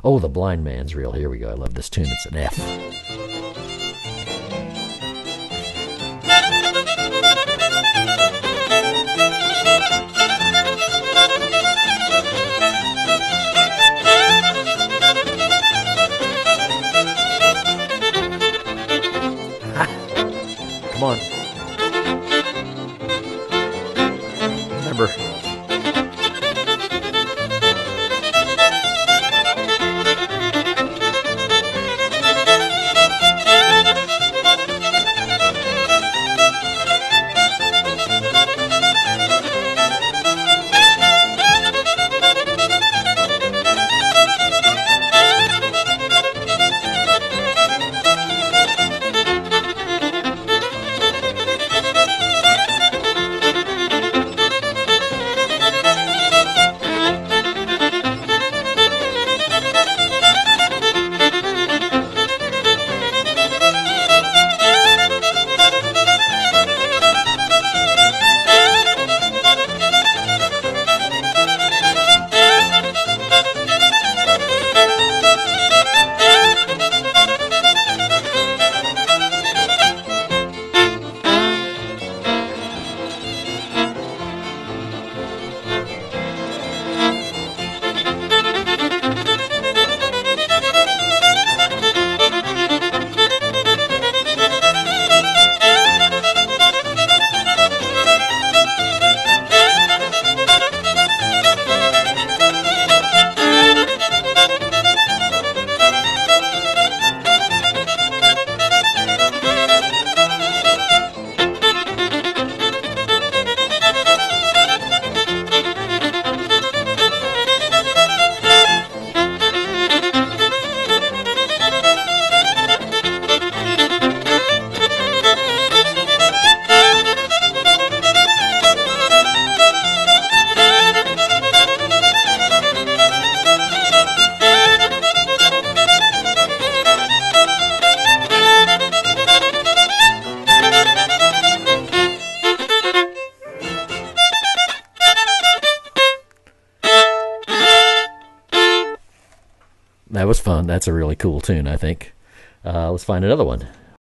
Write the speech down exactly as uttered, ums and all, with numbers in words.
Oh, the Blind Man's Reel. Here we go. I love this tune. It's an F. Come on. Remember. That was fun. That's a really cool tune, I think. Uh, let's find another one.